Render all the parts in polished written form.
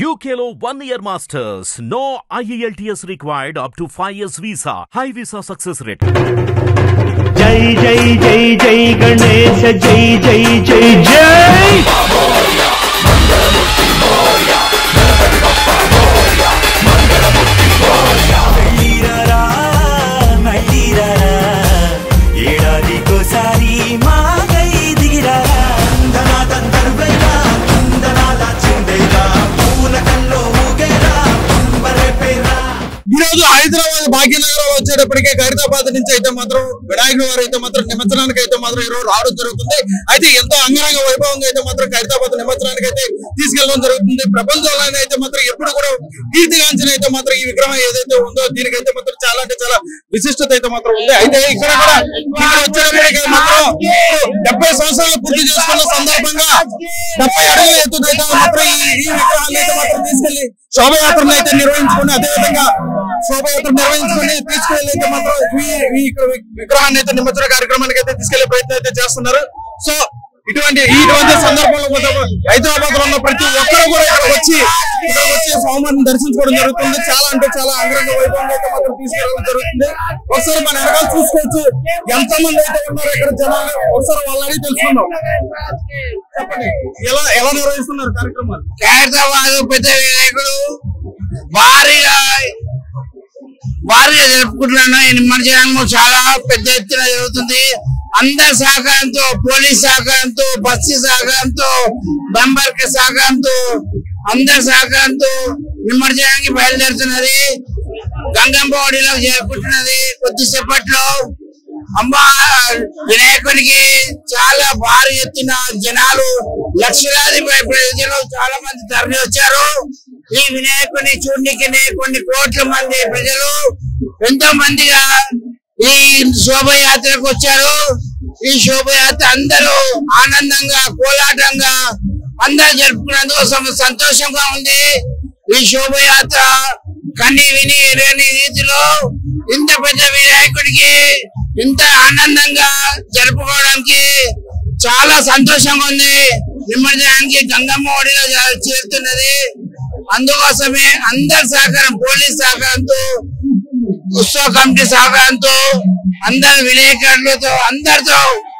UKLO 1 year masters. No IELTS required up to 5 years visa. High visa success rate. Jai Jai Jai Jai Ganesh Jai Jai Jai Jai Hyderabad Bhagyanagaram వచ్చేటప్పటికే Khairatabad నుంచి అయితే మాత్రం వినాయకుడి వారు అయితే మాత్రం నిమజ్జనానికి అయితే మాత్రం ఈరోజు రావడం జరుగుతుంది. అయితే ఎంతో అంగరంగ వైభవంగా అయితే మాత్రం ఖైరతాబాద్ నిమజ్జనానికి అయితే తీసుకెళ్లడం జరుగుతుంది. ప్రపంచంలోనే అయితే మాత్రం ఎప్పుడు కూడా కీర్తిగాంచిన అయితే మాత్రం ఈ విగ్రహం ఏదైతే ఉందో దీనికైతే మాత్రం చాలా అంటే చాలా విశిష్టత అయితే మాత్రం ఉంది. అయితే ఇక్కడ కూడా వచ్చేటప్పటికే మాత్రం 70 సంవత్సరాలు పూర్తి చేసుకున్న సందర్భంగా 70 అడుగుల ఎత్తుతో మాత్రం ఈ విగ్రహాన్ని అయితే మాత్రం తీసుకెళ్లి శోభయాత్రను అయితే నిర్వహించుకుని అదేవిధంగా శోభయాత్ర నిర్వహించుకుని తీసుకెళ్ళి మాత్రం ఈ విగ్రహాన్ని అయితే నిమజ్జన కార్యక్రమానికి అయితే తీసుకెళ్లే ప్రయత్నం అయితే చేస్తున్నారు. సో ఇటువంటి సందర్భంలో హైదరాబాద్ లో ఉన్న ప్రతి ఒక్కరు కూడా ఇక్కడ వచ్చి స్వామివారిని దర్శించుకోవడం జరుగుతుంది. చాలా అంటే చాలా అంగరంగ వైభవంగా అయితే మాత్రం తీసుకెళ్ళడం జరుగుతుంది. ఒకసారి మన వెనకాల చూసుకోవచ్చు ఎంత మంది అయితే ఉన్నారు ఇక్కడ జనాలు. ఒకసారి వాళ్ళని తెలుసుకుందాం. చెప్పండి ఎలా నిర్వహిస్తున్నారు కార్యక్రమాలు? హైదరాబాద్ పెద్ద వినాయకుడు భారీగా జరుపుకుంటున్నాను. ఈ నిమజ్జనం చాలా పెద్ద ఎత్తున జరుగుతుంది. అందరి సహకారంతో, పోలీస్ సహకారంతో, బస్సు సహకారంతో, బంబర్క సహకారంతో, అందరి సహకారంతో నిమజ్జనానికి బయలుదేరుతున్నది. గంగమ్మ ఒడిలో జరుపుకుంటున్నది. కొద్దిసేపట్లో అమ్మ వినాయకునికి చాలా భారీ ఎత్తున జనాలు లక్షలాది ప్రజలు చాలా మంది తరలి వచ్చారు. ఈ వినాయకుని చూడడానికి కొన్ని కోట్ల మంది ప్రజలు ఎంతో మందిగా ఈ శోభయాత్రకు వచ్చారు. ఈ శోభయాత్ర అందరూ ఆనందంగా కోలాటంగా అందరూ జరుపుకున్నందుకు సంతోషంగా ఉంది. ఈ శోభయాత్ర కని విని ఎరగని రీతిలో ఇంత పెద్ద వినాయకుడికి ఇంత ఆనందంగా జరుపుకోవడానికి చాలా సంతోషంగా ఉంది. నిమజ్జనానికి గంగమ్మ ఒడిలో చేరుతున్నది. అందుకోసమే అందరి సహకారం, పోలీస్ సహకారంతో, ఉత్సవ కమిటీ సహకారంతో, అందరు విలేకరులతో అందరితో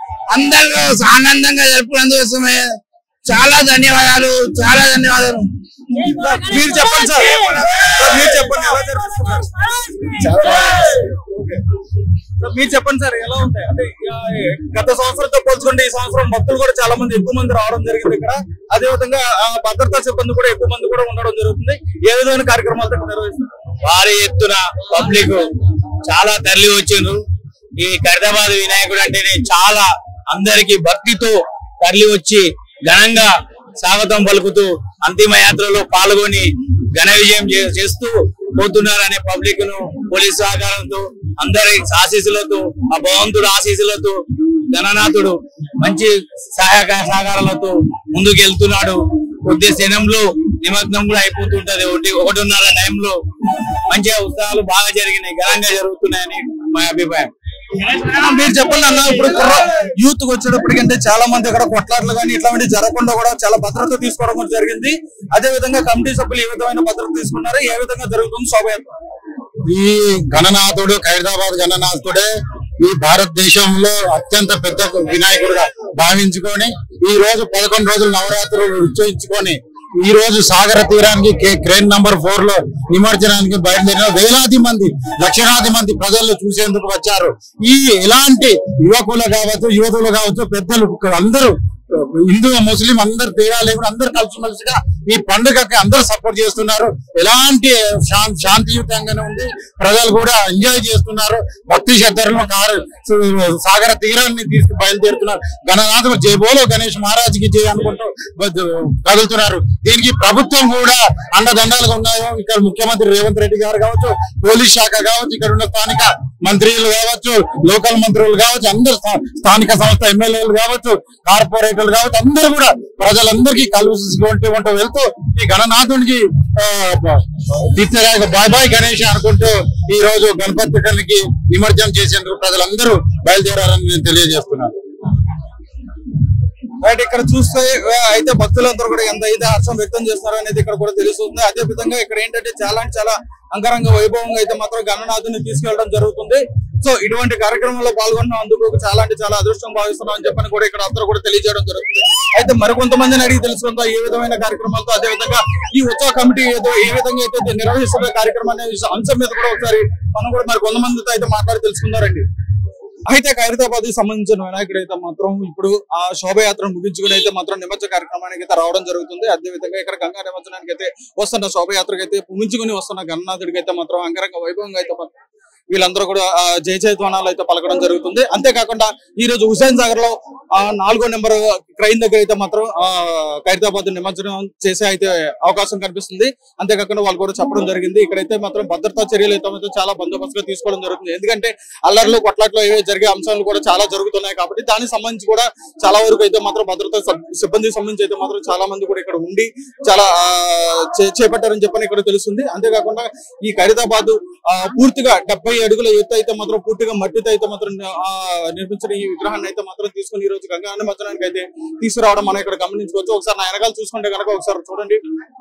ఆనందంగా జరుపుకున్నందుకోసమే చాలా ధన్యవాదాలు. మీరు చెప్పండి సార్, మీరు చెప్పండి ఎలా జరుపుతున్నారు? మీరు చెప్పండి సార్ ఎలా ఉంటాయి? అంటే గత సంవత్సరంతో పోల్చుకుంటే ఈ సంవత్సరం భక్తులు కూడా చాలా మంది ఎక్కువ మంది రావడం జరిగింది ఇక్కడ. అదే విధంగా భద్రతా సిబ్బంది కూడా ఎక్కువ మంది కూడా ఉండడం జరుగుతుంది. ఏ విధమైన కార్యక్రమాలతో నిర్వహిస్తున్నారు? భారీ ఎత్తున పబ్లిక్ చాలా తరలి వచ్చిండ్రు. ఈ ఖైరతాబాద్ వినాయకుడు అంటేనే చాలా అందరికి భక్తితో తరలి వచ్చి ఘనంగా స్వాగతం పలుకుతూ అంతిమ యాత్రలో పాల్గొని ఘన విజయం చేస్తూ పోతున్నారనే పబ్లిక్ ను పోలీసు సహకారంతో అందరి ఆశీస్సులతో ఆ భగవంతుడు ఆశీస్సులతో గణనాథుడు మంచి సహకారాలతో ముందుకు వెళ్తున్నాడు. కొద్ది క్షణంలో నిమగ్నం కూడా అయిపోతుంటది. 1:30 టైంలో మంచిగా ఉత్సవాలు బాగా జరిగినాయి, ఘనంగా జరుగుతున్నాయని మా అభిప్రాయం. మీరు చెప్పండి అన్న, ఇప్పుడు యూత్ వచ్చేటప్పటికంటే చాలా మంది అక్కడ కొట్లాట్లు కానీ ఇట్లాంటి జరగకుండా కూడా చాలా భద్రత తీసుకోవడం కూడా జరిగింది. అదే విధంగా కమిటీ సభ్యులు ఏ విధమైన భద్రత తీసుకున్నారు, ఏ విధంగా జరుగుతుంది శోభయాత్ర? ఈ గణనాథుడు ఖైరతాబాద్ గణనాథుడే ఈ భారతదేశంలో అత్యంత పెద్ద వినాయకుడుగా భావించుకొని ఈ రోజు 11 రోజులు నవరాత్రులు ఉత్సవించుకొని ఈ రోజు సాగర తీరానికి క్రేన్ నంబర్ 4 లో నిమజ్జనానికి బయలుదేరిన వేలాది మంది, లక్షలాది మంది ప్రజలు చూసేందుకు వచ్చారు. ఈ ఎలాంటి యువకులు కావచ్చు, యువతులు కావచ్చు, పెద్దలు అందరూ హిందూ ముస్లిం అందరు తేడా లేకుండా అందరు కలిసిమెలిసిగా ఈ పండుగకి అందరూ సపోర్ట్ చేస్తున్నారు. ఎలాంటి శాంతియుతంగానే ఉంది. ప్రజలు కూడా ఎంజాయ్ చేస్తున్నారు. భక్తి శ్రద్ధలను సాగర తీరాన్ని తీసుకు బయలుదేరుతున్నారు. గణనాథుడు జై బోలో గణేష్ మహారాజ్ కి జై అనుకుంటూ కదులుతున్నారు. దీనికి ప్రభుత్వం కూడా అండదండాలుగా ఉన్నాయో. ఇక్కడ ముఖ్యమంత్రి రేవంత్ రెడ్డి గారు కావచ్చు, పోలీస్ శాఖ కావచ్చు, ఇక్కడ ఉన్న స్థానిక మంత్రులు కావచ్చు, లోకల్ మంత్రులు కావచ్చు, అందరు స్థానిక సంస్థ ఎమ్మెల్యేలు కావచ్చు, కార్పొరేటర్లు కావచ్చు, అందరూ కూడా ప్రజలందరికీ కలుసుకుంటూ వెళ్తూ ఈ గణనాథునికి బాయ్ బాయ్ గణేష్ అనుకుంటూ ఈ రోజు గణపతికి నిమజ్జనం చేసేందుకు ప్రజలందరూ బయలుదేరారని నేను తెలియజేస్తున్నాను. రైట్, ఇక్కడ చూస్తే అయితే భక్తులందరూ కూడా ఎంత అయితే హర్షం వ్యక్తం చేస్తున్నారు అనేది ఇక్కడ కూడా తెలుస్తుంది. అదే విధంగా ఇక్కడ ఏంటంటే చాలా అంగరంగ వైభవంగా అయితే మాత్రం గణనాథుని తీసుకెళ్లడం జరుగుతుంది. సో ఇటువంటి కార్యక్రమంలో పాల్గొన్నందుకు చాలా అదృష్టం భావిస్తున్నాం అని చెప్పని కూడా ఇక్కడ అందరూ కూడా తెలియజేయడం జరుగుతుంది. అయితే మరికొంతమందిని అడిగి తెలుసుకుందాం ఏ విధమైన కార్యక్రమాలతో, అదే విధంగా ఈ ఉత్సవ కమిటీ ఏ విధంగా అయితే నిర్వహిస్తున్న కార్యక్రమాన్ని అంశం మీద కూడా ఒకసారి మనం కూడా మరి కొంతమందితో అయితే మాట్లాడి తెలుసుకుందారండి. అయితే ఖైరతాబాద్ కి సంబంధించిన వినాయకుడు అయితే మాత్రం ఇప్పుడు ఆ శోభయాత్రను ముగించుకుని అయితే మాత్రం నిమజ్జన కార్యక్రమానికి అయితే రావడం జరుగుతుంది. అదే విధంగా ఇక్కడ గంగా నిమజ్జనానికి అయితే వస్తున్న శోభయాత్రకి అయితే ముగించుకుని వస్తున్న గణనాథుడికి అయితే మాత్రం అంగరంగ వైభవంగా అయితే వీళ్ళందరూ కూడా జయధ్వానాలు అయితే పలకడం జరుగుతుంది. అంతేకాకుండా ఈ రోజు హుసేన్ సాగర్ లో 4వ నెంబర్ క్రైన్ దగ్గర అయితే మాత్రం ఖైరతాబాద్ నిమజ్జనం చేసే అయితే అవకాశం కనిపిస్తుంది. అంతేకాకుండా వాళ్ళు కూడా చెప్పడం జరిగింది ఇక్కడైతే మాత్రం భద్రతా చర్యలు అయితే మాత్రం చాలా బందోబస్తుగా తీసుకోవడం జరుగుతుంది. ఎందుకంటే అల్లర్లు కొట్లాట్లో జరిగే అంశాలు కూడా చాలా జరుగుతున్నాయి కాబట్టి దానికి సంబంధించి కూడా చాలా వరకు అయితే మాత్రం భద్రతా సిబ్బందికి సంబంధించి అయితే మాత్రం చాలా మంది కూడా ఇక్కడ ఉండి చాలా చేపట్టారని చెప్పని ఇక్కడ తెలుస్తుంది. అంతేకాకుండా ఈ ఖైరతాబాద్ పూర్తిగా 70 అడుగుల ఎత్తు అయితే మాత్రం పూర్తిగా మట్టితో అయితే మాత్రం నిర్మించిన ఈ విగ్రహాన్ని అయితే మాత్రం తీసుకుని ఈ రోజు గంగా నిమజ్జనానికి అయితే తీసుకురావడం మనం ఇక్కడ గమనించుకోవచ్చు. ఒకసారి నా వెనకాల చూసుకుంటే కనుక ఒకసారి చూడండి,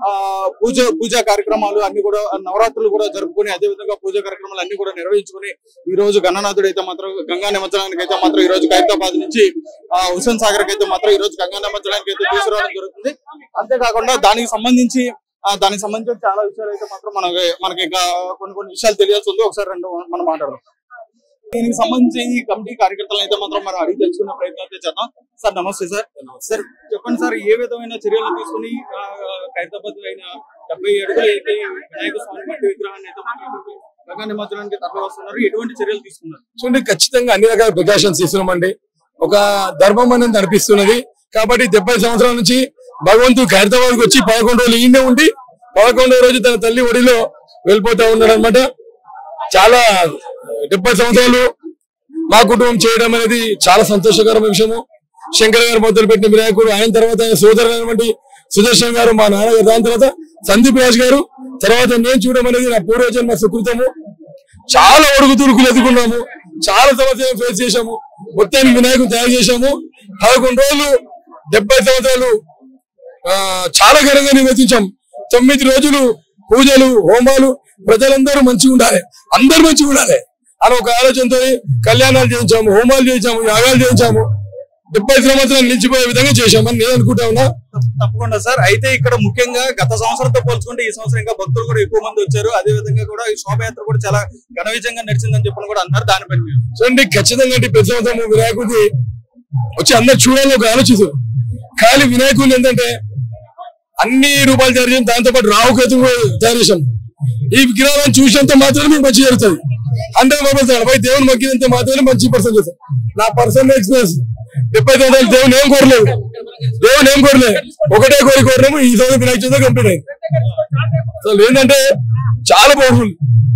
పూజా కార్యక్రమాలు అన్ని కూడా నవరాత్రులు కూడా జరుపుకుని అదే విధంగా పూజా కార్యక్రమాలు అన్ని కూడా నిర్వహించుకుని ఈ రోజు గణనాథుడు అయితే మాత్రం గంగా నిమజ్జనానికి అయితే మాత్రం ఈ రోజు ఖైరతాబాద్ నుంచి హుసేన్ సాగర్ కి అయితే మాత్రం ఈ రోజు గంగా నిమజ్జనానికి అయితే తీసుకురావడం జరుగుతుంది. అంతేకాకుండా దానికి సంబంధించి చాలా విషయాలు అయితే మాత్రం మనకి ఇంకా కొన్ని విషయాలు తెలియాల్సి ఉంది. ఒకసారి మనం మాట్లాడదాం. దీనికి సంబంధించి ఈ కమిటీ కార్యకర్తలను అయితే మాత్రం మనం అడిగి తెలుసుకునే ప్రయత్నం అయితే చేద్దాం. సార్ నమస్తే సార్. సార్ చెప్పండి సార్, ఏ విధమైన చర్యలు తీసుకుని ఖైరతాబాద్ అయిన 70 అడుగులు అయితే వినాయక స్వామి మట్టి విగ్రహాన్ని అయితే గంగా నిమజ్జనానికి తరలి వస్తున్నారు, ఎటువంటి చర్యలు తీసుకున్నారు? చూడండి, ఖచ్చితంగా అన్ని రకాల ప్రికాషన్స్ తీసుకున్నామండి. ఒక ధర్మం అనేది నడిపిస్తున్నది కాబట్టి 70 సంవత్సరాల నుంచి భగవంతుడు ఖైరతాబాద్కి వచ్చి 11 రోజులు ఈయనే ఉండి 11వ రోజు తన తల్లి ఒడిలో వెళ్ళిపోతా ఉన్నాడు అనమాట. చాలా 70 సంవత్సరాలు మా కుటుంబం చేయడం అనేది చాలా సంతోషకరమైన విషయము. శంకర్ గారు మొదలు పెట్టిన వినాయకుడు, ఆయన తర్వాత ఆయన సోదరుడు సుదర్శన్ గారు, మా నాన్నగారు, దాని తర్వాత సందీప్ రాజ్ గారు, తర్వాత నేను చూడడం అనేది నా పూర్వజన్మ సుకృతము. చాలా ఒడుగు తురుకులు ఎదుర్కొన్నాము, చాలా సమస్యలు ఫేస్ చేశాము, మొత్తానికి వినాయకుడు తయారు చేశాము. 11 రోజులు 70 సంవత్సరాలు చాలా ఘనంగా నిర్వర్తించాం. 9 రోజులు పూజలు, హోమాలు, ప్రజలందరూ మంచిగా ఉండాలి, అందరూ మంచిగా ఉండాలి అని ఒక ఆలోచనతో కళ్యాణాలు చేయించాము, హోమాలు చేయించాము, యాగాలు చేయించాము. 70 సంవత్సరాలు నిలిచిపోయే విధంగా చేశామని నేను అనుకుంటా ఉన్నా. తప్పకుండా సార్. అయితే ఇక్కడ ముఖ్యంగా గత సంవత్సరంతో పోల్చుకుంటే ఈ సంవత్సరం ఇంకా భక్తులు కూడా ఎక్కువ మంది వచ్చారు. అదే విధంగా కూడా ఈ శోభయాత్ర కూడా చాలా ఘన విజయంగా నడిచిందని చెప్పని కూడా అన్నారు. దానిపై చూడండి, ఖచ్చితంగా ప్రతి సంవత్సరం వినాయకుడి వచ్చి అందరు చూడాలని ఒక ఆలోచిస్తారు. కానీ వినాయకుడిని ఏంటంటే అన్ని రూపాయలు తయారు చేసాం, దాంతో పాటు రావుకేతు తయారు చేసాం. ఈ విగ్రహాలను చూసినంత మాత్రమే మంచి జరుగుతుంది. 100% దేవుని మొక్కినంత మాత్రమే మంచి పర్సన్ చేస్తాం. నా పర్సనల్ ఎక్స్పీరియన్స్ 70 సంవత్సరాలు దేవుని ఏం కోరలేదు, ఒకటే కోరినాము. ఈ సంవత్సరం వినాయక చవితి కంప్లీట్ అయింది. అసలు ఏంటంటే చాలా పవర్ఫుల్.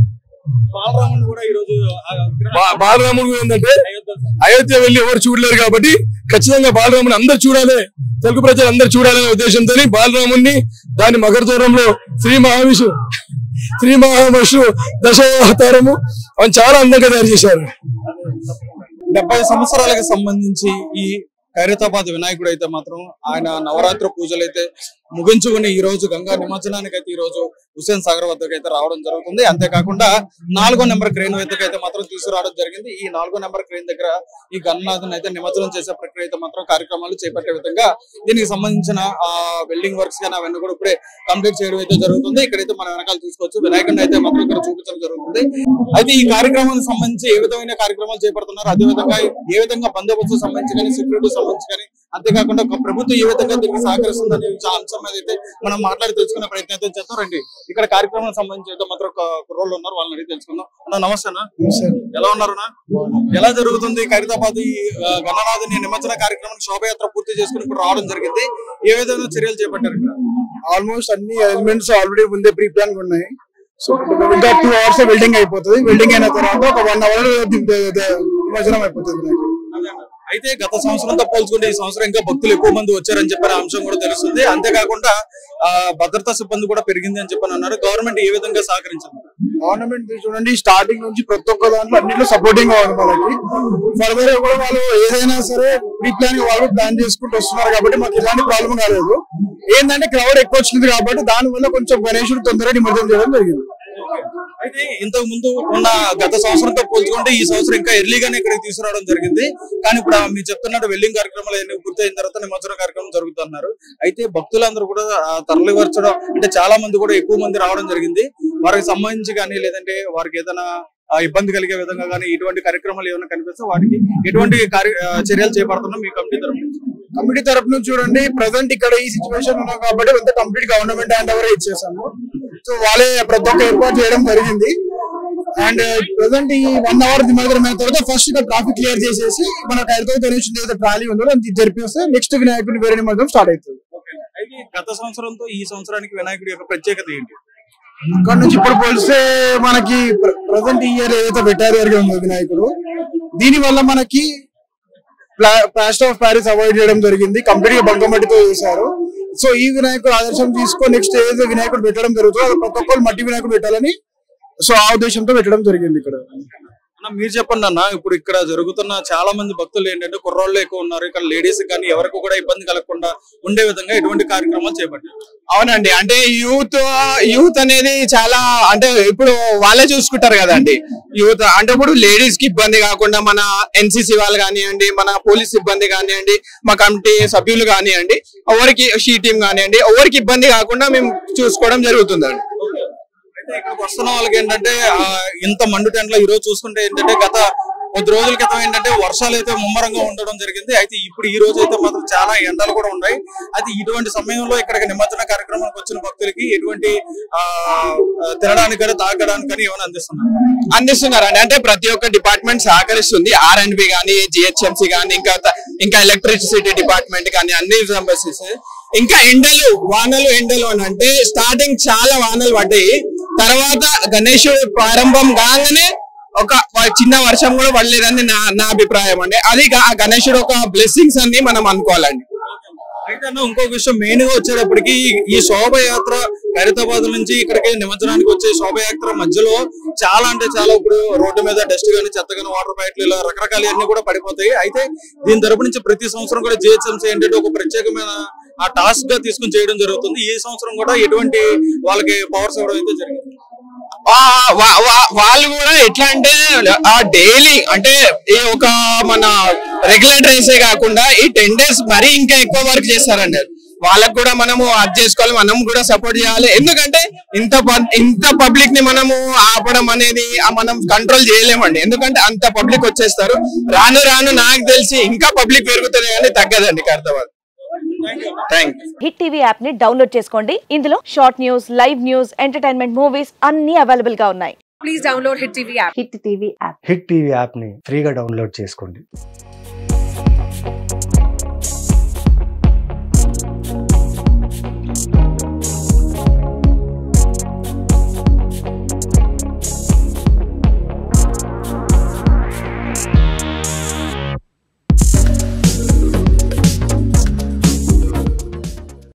బాలరాముడు ఏంటంటే అయోధ్య వెళ్ళి ఎవరు చూడలేరు కాబట్టి ఖచ్చితంగా బాలరాముని అందరు చూడాలి, తెలుగు ప్రజలు అందరు చూడాలనే ఉద్దేశంతో బాలరాముని దాని మకర దూరంలో శ్రీ మహావిష్ణు దశావతారము అని చాలా అందంగా తయారు చేశారు. 70 సంవత్సరాలకు సంబంధించి ఈ ఖైరతాబాద్ వినాయకుడు అయితే మాత్రం ఆయన నవరాత్రి పూజలు అయితే ముగించుకుని ఈ రోజు గంగా నిమజ్జనానికి అయితే ఈ రోజు హుసేన్ సాగర్ వద్దకు అయితే రావడం జరుగుతుంది. అంతేకాకుండా 4వ నెంబర్ క్రేన్ వద్దకు అయితే మాత్రం తీసుకురావడం జరిగింది. ఈ 4వ నెంబర్ క్రేన్ దగ్గర ఈ గణనాథుని అయితే నిమజ్జనం చేసే ప్రక్రియ అయితే మాత్రం కార్యక్రమాలు చేపట్టే విధంగా దీనికి సంబంధించిన వెల్డింగ్ వర్క్స్ కానీ అవన్నీ కూడా ఇప్పుడే కంప్లీట్ చేయడం అయితే జరుగుతుంది. ఇక్కడైతే మన వెనకాల చూసుకోవచ్చు, వినాయకుడిని అయితే మాత్రం ఇక్కడ చూపించడం జరుగుతుంది. అయితే ఈ కార్యక్రమానికి సంబంధించి ఏ విధమైన కార్యక్రమాలు చేపడుతున్నారు, అదేవిధంగా ఏ విధంగా బందోబస్తు సంబంధించి కానీ సెక్యూరిటీ సంబంధించి కానీ, అంతేకాకుండా ప్రభుత్వం ఏ విధంగా దీనికి సహకరిస్తుందనే అంశం మీద అయితే మనం మాట్లాడి తెలుసుకునే ప్రయత్నం అయితే చేస్తాం. రండి, ఇక్కడ కార్యక్రమం సంబంధించి అయితే మాత్రం కుర్రోళ్ళు ఉన్నారు, వాళ్ళని అడిగి తెలుసుకుందాం. అన్న నమస్తే అన్న, ఎలా ఉన్నారన్నా? ఎలా జరుగుతుంది ఖైరతాబాద్ ఈ గణనాథుని నిమజ్జన కార్యక్రమానికి శోభయాత్ర పూర్తి చేసుకుని ఇప్పుడు రావడం జరిగింది, ఏ విధంగా చర్యలు చేపట్టారు? ఆల్మోస్ట్ అన్ని అరేంజ్మెంట్స్ ఆల్రెడీ ముందే ప్రీ ప్లాన్ ఉన్నాయి. సో ఇంకా 2 hours వెల్డింగ్ అయిపోతుంది. వెల్డింగ్ అయిన తర్వాత ఒక 1 hour నిమజ్జనం అయిపోతుంది. అయితే గత సంవత్సరంతో పోల్చుకుంటే ఈ సంవత్సరం ఇంకా భక్తులు ఎక్కువ మంది వచ్చారని చెప్పిన అంశం కూడా తెలుస్తుంది. అంతేకాకుండా భద్రతా సిబ్బంది కూడా పెరిగింది అని చెప్పని అన్నారు. గవర్నమెంట్ ఏ విధంగా సహకరించింది? గవర్నమెంట్ చూడండి స్టార్టింగ్ నుంచి ప్రతి ఒక్క దాంట్లో అన్నింటిలో సపోర్టింగ్ గా ఉంది మనకి. ఫర్దర్ కూడా వాళ్ళు ఏదైనా సరే ప్రీ ప్లాన్ వాళ్ళు ప్లాన్ చేసుకుంటూ వస్తున్నారు కాబట్టి మాకు ఎలాంటి ప్రాబ్లం కాలేదు. ఏంటంటే క్రౌడ్ ఎక్కువ వచ్చింది కాబట్టి దాని వల్ల కొంచెం గణేశుడు తొందరగా నిమజ్జనం చేయడం జరిగింది. అయితే ఇంతకు ముందు ఉన్న గత సంవత్సరంతో పోల్చుకుంటే ఈ సంవత్సరం ఇంకా ఎర్లీగానే ఇక్కడికి తీసుకురావడం జరిగింది. కానీ ఇప్పుడు మీరు చెప్తున్నట్టు వెల్లింగ్ కార్యక్రమాలు అన్ని పూర్తయిన తర్వాత నిమజ్జన కార్యక్రమం జరుగుతున్నారు. అయితే భక్తులందరూ కూడా తరలివరచడం అంటే చాలా మంది కూడా ఎక్కువ మంది రావడం జరిగింది. వారికి సంబంధించి కానీ లేదంటే వారికి ఏదైనా ఇబ్బంది కలిగే విధంగా కానీ ఇటువంటి కార్యక్రమాలు ఏమైనా కనిపిస్తే వాటికి ఎటువంటి చర్యలు చేపడుతున్నాం మీ కమిటీ తరఫు నుంచి చూడండి. ప్రజెంట్ ఇక్కడ ఈ సిచ్యువేషన్ ఉన్నాం కాబట్టి అంతా కంప్లీట్ గవర్నమెంట్ హ్యాండ్ ఓవర్ ఇచ్చేసాము. సో వాళ్ళే ప్రతి ఒక్క ఏర్పాటు చేయడం జరిగింది. అండ్ ప్రెసెంట్ ఈ 1 hour నిమజ్జనం అయిన తర్వాత ఫస్ట్ ఇక్కడ ట్రాఫిక్ క్లియర్ చేసేసి మన ఖైరతాబాద్ గణేశుడి ఏదైతే ట్రాలీ ఉందో అది జరిపిస్తే నెక్స్ట్ వినాయకుడి వేరే నిమజ్జనం స్టార్ట్ అవుతుంది. అయితే గత సంవత్సరంతో ఈ సంవత్సరానికి వినాయకుడి యొక్క ప్రత్యేకత ఏంటి? ఇక్కడ నుంచి ఇప్పుడు పోలిస్తే మనకి ప్రెసెంట్ ఈ ఇయర్ ఏదైతే వెటరీ ఉందో వినాయకుడు, దీని వల్ల మనకి ప్లాస్టర్ ఆఫ్ ప్యారిస్ అవాయిడ్ చేయడం జరిగింది. కంప్లీట్ గా బంకమట్టితో చేశారు. సో ఈ వినాయకుడు ఆదర్శం తీసుకొని నెక్స్ట్ ఏదైతే వినాయకుడు పెట్టడం జరుగుతుందో అది ప్రతి ఒక్కరు మట్టి వినాయకుడు పెట్టాలని సో ఆ ఉద్దేశంతో పెట్టడం జరిగింది. ఇక్కడ మీరు చెప్పండి అన్న, ఇప్పుడు ఇక్కడ జరుగుతున్న చాలా మంది భక్తులు ఏంటంటే కుర్రోళ్ళు ఎక్కువ ఉన్నారు. ఇక్కడ లేడీస్ కానీ ఎవరికి కూడా ఇబ్బంది కలగకుండా ఉండే విధంగా ఎటువంటి కార్యక్రమాలు చేపట్టారు? అవునండి, అంటే యూత్ అనేది చాలా అంటే ఇప్పుడు వాళ్ళే చూసుకుంటారు కదండి. యూత్ అంటే ఇప్పుడు లేడీస్ కి ఇబ్బంది కాకుండా మన ఎన్సీసీ వాళ్ళు కానివ్వండి, మన పోలీస్ సిబ్బంది కానివ్వండి, మా కమిటీ సభ్యులు కానివ్వండి, ఎవరికి షీ టీం కానివ్వండి, ఎవరికి ఇబ్బంది కాకుండా మేము చూసుకోవడం జరుగుతుందండి. ఇక్కడికి వస్తున్న వాళ్ళకి ఏంటంటే ఇంత మండు టెంట్లో ఈ రోజు చూసుకుంటే ఏంటంటే గత కొద్ది రోజుల క్రితం ఏంటంటే వర్షాలు అయితే ముమ్మరంగా ఉండడం జరిగింది. అయితే ఇప్పుడు ఈ రోజు అయితే మాత్రం చాలా ఎండలు కూడా ఉన్నాయి. అయితే ఇటువంటి సమయంలో ఇక్కడికి నిమజ్జన కార్యక్రమానికి వచ్చిన భక్తులకి ఎటువంటి తినడానికి కానీ తాగడానికి కానీ ఏమైనా అందిస్తున్నారండి. అంటే ప్రతి ఒక్క డిపార్ట్మెంట్ సహకరిస్తుంది. R&B కానీ, GHMC కానీ, ఇంకా ఎలక్ట్రిసిటీ డిపార్ట్మెంట్ కానీ అన్ని సంబంధిస్తుంది. ఇంకా వానలు అని అంటే స్టార్టింగ్ చాలా వానలు పడ్డాయి. తర్వాత గణేశుడు ప్రారంభం కాగానే ఒక చిన్న వర్షం కూడా పడలేదని నా అభిప్రాయం అండి. అది గణేశుడు ఒక బ్లెస్సింగ్స్ అని మనం అనుకోవాలండి. అయితే ఇంకొక విషయం మెయిన్ గా వచ్చేటప్పటికి ఈ శోభయాత్ర ఖైరతాబాద్ నుంచి ఇక్కడికి నిమజ్జనానికి వచ్చే శోభయాత్ర మధ్యలో చాలా అంటే చాలా ఇప్పుడు రోడ్డు మీద డస్ట్ గానీ, చెత్త గానీ, వాటర్ బ్యాట్లు ఇలా రకరకాల అన్ని కూడా పడిపోతాయి. అయితే దీని తరపు నుంచి ప్రతి సంవత్సరం కూడా GHMC ఏంటంటే ఒక ప్రత్యేకమైన టాస్క్ గా తీసుకుని చేయడం జరుగుతుంది. ఈ సంవత్సరం కూడా ఎటువంటి వాళ్ళకి పవర్స్ ఇవ్వడం అయితే జరిగింది. వాళ్ళు కూడా ఎట్లా అంటే డైలీ అంటే ఒక మన రెగ్యులర్ డ్రైసే కాకుండా ఈ 10 days మరీ ఇంకా ఎక్కువ వర్క్ చేస్తారండి. వాళ్ళకు కూడా మనము అది చేసుకోవాలి, మనం కూడా సపోర్ట్ చేయాలి. ఎందుకంటే ఇంత పబ్లిక్ ని మనము ఆపడం అనేది మనం కంట్రోల్ చేయలేమండి. ఎందుకంటే అంత పబ్లిక్ వచ్చేస్తారు. రాను నాకు తెలిసి ఇంకా పబ్లిక్ పెరుగుతుంది కానీ తగ్గదండి ఖైరతాబాద్. హిట్ టీవీ యాప్ ని డౌన్లోడ్ చేసుకోండి. ఇందులో short news, live news, entertainment movies అన్ని అవైలబుల్ గా ఉన్నాయి. Please download hit TV app. Hit TV app ని ఫ్రీగా డౌన్లోడ్ చేసుకోండి.